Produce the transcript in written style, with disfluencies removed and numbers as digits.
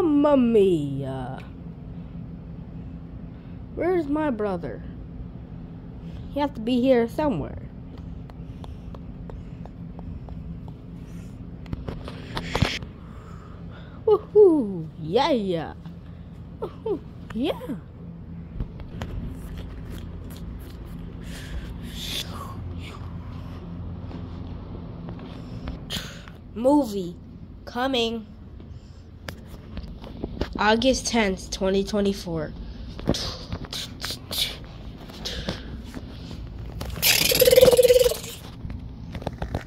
Mamma mia. Where's my brother? He has to be here somewhere. Woohoo! Yeah! Woohoo! Yeah! Movie coming August 10th, 2024.